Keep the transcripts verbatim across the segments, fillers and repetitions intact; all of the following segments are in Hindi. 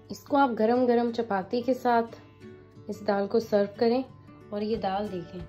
इसको आप गरम गरम चपाती के साथ इस दाल को सर्व करें। और ये दाल देखें।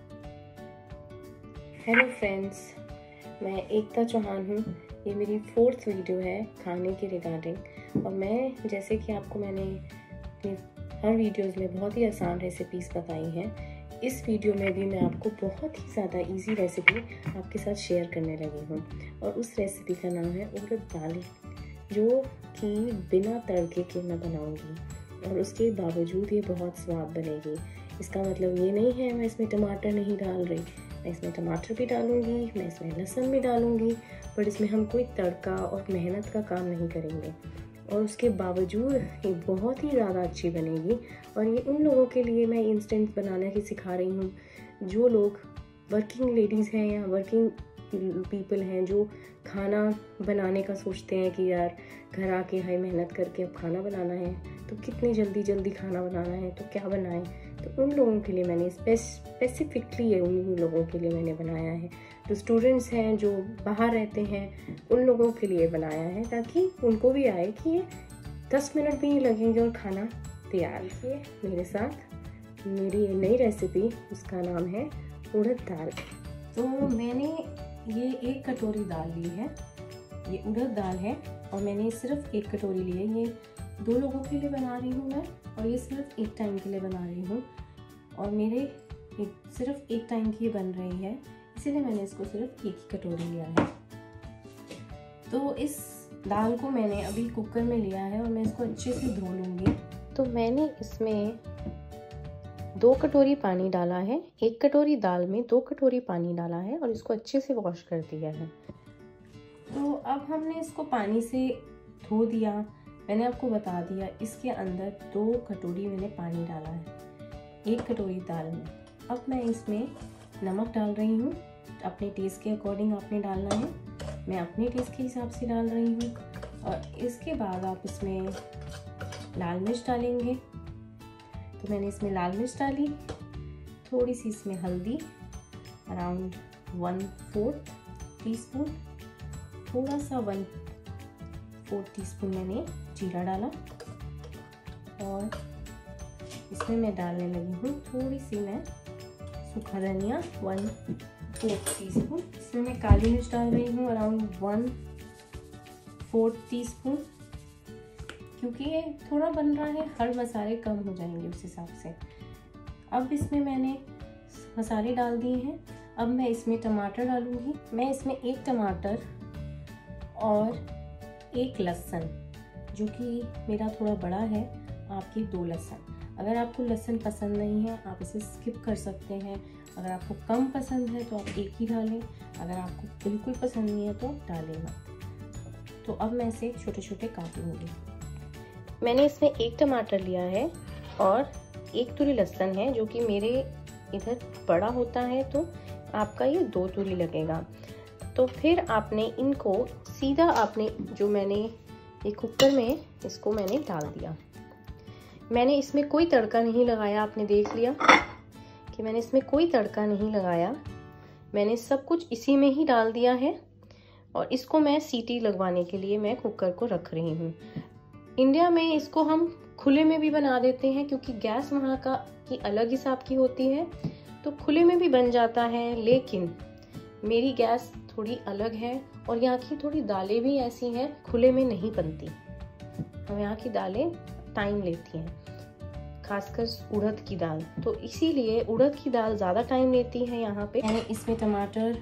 हेलो फ्रेंड्स, मैं एकता चौहान हूँ। ये मेरी फोर्थ वीडियो है खाने के रिगार्डिंग। और मैं जैसे कि आपको मैंने अपनी हर वीडियोस में बहुत ही आसान रेसिपीज़ बताई हैं, इस वीडियो में भी मैं आपको बहुत ही ज़्यादा इजी रेसिपी आपके साथ शेयर करने लगी हूँ। और उस रेसिपी का नाम है उड़द दाल, जो कि बिना तड़के के मैं बनाऊँगी और उसके बावजूद ये बहुत स्वाद बनेगी। इसका मतलब ये नहीं है मैं इसमें टमाटर नहीं डाल रही, मैं इसमें टमाटर भी डालूँगी, मैं इसमें लहसुन भी डालूँगी, बट इसमें हम कोई तड़का और मेहनत का काम नहीं करेंगे। और उसके बावजूद ये बहुत ही ज़्यादा अच्छी बनेगी। और ये उन लोगों के लिए मैं इंस्टेंट बनाना ही सिखा रही हूँ जो लोग वर्किंग लेडीज़ हैं या वर्किंग पीपल हैं, जो खाना बनाने का सोचते हैं कि यार घर आके हाई मेहनत करके अब खाना बनाना है, तो कितनी जल्दी जल्दी खाना बनाना है, तो क्या बनाएं। तो उन लोगों के लिए मैंने स्पेसिफिकली उन लोगों के लिए मैंने बनाया है। जो स्टूडेंट्स हैं, जो बाहर रहते हैं, उन लोगों के लिए बनाया है, ताकि उनको भी आए कि ये दस मिनट भी नहीं लगेंगे और खाना तैयार है। मेरे साथ मेरी ये नई रेसिपी, उसका नाम है उड़द दाल। तो मैंने ये एक कटोरी दाल ली है, ये उड़द दाल है। और मैंने सिर्फ एक कटोरी ली है। ये दो लोगों के लिए बना रही हूँ मैं, और ये सिर्फ एक टाइम के लिए बना रही हूँ। और मेरे एक, सिर्फ एक टाइम की ये बन रही है, इसीलिए मैंने इसको सिर्फ एक ही कटोरी लिया है। तो इस दाल को मैंने अभी कुकर में लिया है और मैं इसको अच्छे से धो लूँगी। तो मैंने इसमें दो कटोरी पानी डाला है, एक कटोरी दाल में दो कटोरी पानी डाला है और इसको अच्छे से वॉश कर दिया है। तो अब हमने इसको पानी से धो दिया। मैंने आपको बता दिया इसके अंदर दो कटोरी मैंने पानी डाला है एक कटोरी दाल में। अब मैं इसमें नमक डाल रही हूँ, अपने टेस्ट के अकॉर्डिंग आपने डालना है, मैं अपने टेस्ट के हिसाब से डाल रही हूँ। और इसके बाद आप इसमें लाल मिर्च डालेंगे। तो मैंने इसमें लाल मिर्च डाली, थोड़ी सी इसमें हल्दी, around one fourth teaspoon, थोड़ा सा वन फोर्थ टी स्पून मैंने जीरा डाला। और इसमें मैं डालने लगी हूँ थोड़ी सी मैं सूखा धनिया, वन फोर्थ टी स्पून। इसमें मैं काली मिर्च डाल रही हूँ around one fourth teaspoon, क्योंकि ये थोड़ा बन रहा है, हर मसाले कम हो जाएंगे उस हिसाब से। अब इसमें मैंने मसाले डाल दिए हैं। अब मैं इसमें टमाटर डालूँगी। मैं इसमें एक टमाटर और एक लहसुन, जो कि मेरा थोड़ा बड़ा है, आपके दो लहसुन। अगर आपको लहसुन पसंद नहीं है आप इसे स्किप कर सकते हैं। अगर आपको कम पसंद है तो आप एक ही डालें, अगर आपको बिल्कुल पसंद नहीं है तो डालें मत। तो अब मैं इसे छोटे छोटे काट लूँगी। मैंने इसमें एक टमाटर लिया है और एक तुरी लहसुन है, जो कि मेरे इधर बड़ा होता है, तो आपका ये दो तुरी लगेगा। तो फिर आपने इनको सीधा आपने जो मैंने एक कुकर में इसको मैंने डाल दिया। मैंने इसमें कोई तड़का नहीं लगाया, आपने देख लिया कि मैंने इसमें कोई तड़का नहीं लगाया। मैंने सब कुछ इसी में ही डाल दिया है। और इसको मैं सीटी लगवाने के लिए मैं कुकर को रख रही हूँ। इंडिया में इसको हम खुले में भी बना देते हैं, क्योंकि गैस वहाँ का की अलग हिसाब की होती है, तो खुले में भी बन जाता है। लेकिन मेरी गैस थोड़ी अलग है और यहाँ की थोड़ी दालें भी ऐसी हैं, खुले में नहीं बनती। और यहाँ की दालें टाइम लेती हैं, खासकर उड़द की दाल, तो इसीलिए उड़द की दाल ज़्यादा टाइम लेती है यहाँ पे। मैंने इसमें टमाटर,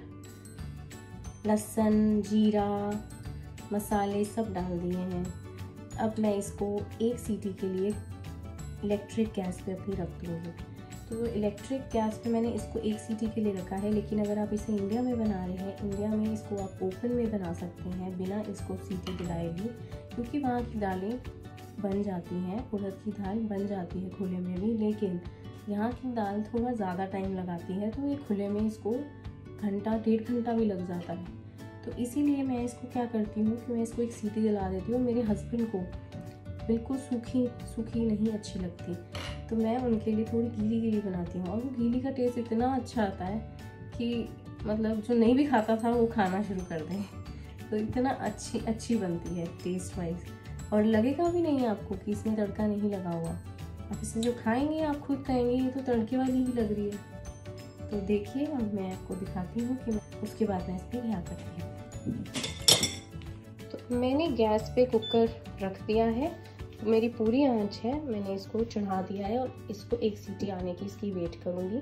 लहसुन, जीरा, मसाले सब डाल दिए हैं। अब मैं इसको एक सीटी के लिए इलेक्ट्रिक गैस पे अपनी रख दूँगी। तो इलेक्ट्रिक गैस पे मैंने इसको एक सीटी के लिए रखा है। लेकिन अगर आप इसे इंडिया में बना रहे हैं, इंडिया में इसको आप ओपन में बना सकते हैं बिना इसको सीटी दिलाए भी, क्योंकि वहाँ की दालें बन जाती हैं, उड़द की दाल बन जाती है खुले में भी। लेकिन यहाँ की दाल थोड़ा ज़्यादा टाइम लगाती है, तो ये खुले में इसको घंटा डेढ़ घंटा भी लग जाता है। तो इसीलिए मैं इसको क्या करती हूँ कि मैं इसको एक सीटी दिला देती हूँ। मेरे हस्बैंड को बिल्कुल सूखी सूखी नहीं अच्छी लगती, तो मैं उनके लिए थोड़ी गीली गीली बनाती हूँ। और वो गीली का टेस्ट इतना अच्छा आता है कि मतलब जो नहीं भी खाता था वो खाना शुरू कर दें। तो इतना अच्छी अच्छी बनती है टेस्ट वाइज। और लगेगा भी नहीं आपको कि इसमें तड़का नहीं लगा हुआ। आप इसे जो खाएंगे आप खुद कहेंगे ये तो तड़के वाली ही लग रही है। तो देखिए अब मैं आपको दिखाती हूँ कि उसके बाद मैं इस पर क्या करती हूँ। तो मैंने गैस पे कुकर रख दिया है, मेरी पूरी आंच है, मैंने इसको चढ़ा दिया है और इसको एक सीटी आने की इसकी वेट करूँगी।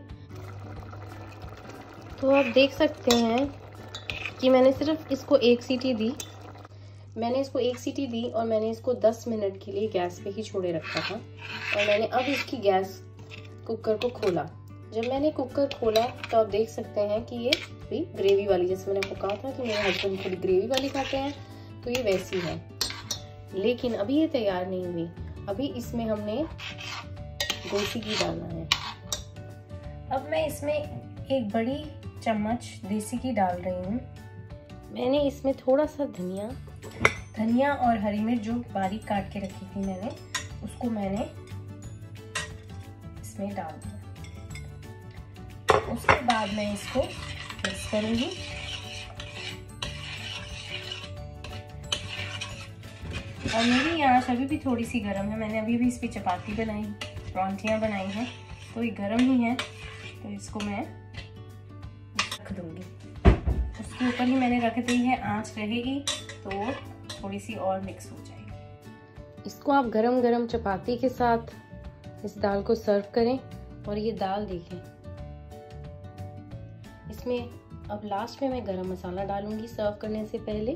तो आप देख सकते हैं कि मैंने सिर्फ इसको एक सीटी दी मैंने इसको एक सीटी दी और मैंने इसको दस मिनट के लिए गैस पे ही छोड़े रखा था। और मैंने अब इसकी गैस कुकर को खोला। जब मैंने कुकर खोला तो आप देख सकते हैं कि ये भी ग्रेवी वाली, जैसे मैंने आपको कहा था कि मेरे हस्बैंड थोड़ी ग्रेवी वाली खाते हैं, तो ये वैसी है। लेकिन अभी ये तैयार नहीं हुई, अभी इसमें हमने देसी घी डालना है। अब मैं इसमें एक बड़ी चम्मच देसी घी डाल रही हूँ। मैंने इसमें थोड़ा सा धनिया धनिया और हरी मिर्च जो बारीक काट के रखी थी मैंने, उसको मैंने इसमें डाल दिया। उसके बाद मैं इसको मिक्स करूंगी। और मेरी आंच अभी भी थोड़ी सी गर्म है, मैंने अभी भी इस पर चपाती बनाई, परौंठियाँ बनाई हैं, तो ये गर्म ही है, तो इसको मैं रख दूंगी। उसके ऊपर ही मैंने रख दी है, आंच रहेगी तो थोड़ी सी और मिक्स हो जाएगी। इसको आप गरम गरम चपाती के साथ इस दाल को सर्व करें। और ये दाल देखें, इसमें अब लास्ट में मैं गरम मसाला डालूंगी सर्व करने से पहले।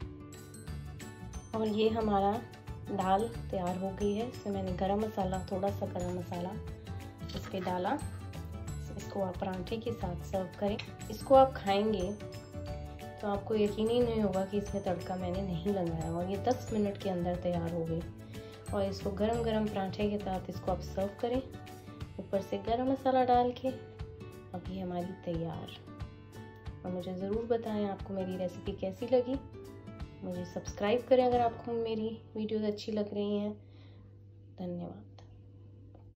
और ये हमारा दाल तैयार हो गई है। इसमें मैंने गरम मसाला, थोड़ा सा गरम मसाला इस पे डाला। इसको आप परांठे के साथ सर्व करें। इसको आप खाएंगे तो आपको यकीन ही नहीं होगा कि इसमें तड़का मैंने नहीं लगाया। और ये दस मिनट के अंदर तैयार हो गई। और इसको गरम गरम परांठे के साथ इसको आप सर्व करें, ऊपर से गरम मसाला डाल के। अब ये हमारी तैयार। और मुझे ज़रूर बताएं आपको मेरी रेसिपी कैसी लगी। मुझे सब्सक्राइब करें अगर आपको मेरी वीडियोस अच्छी लग रही हैं। धन्यवाद।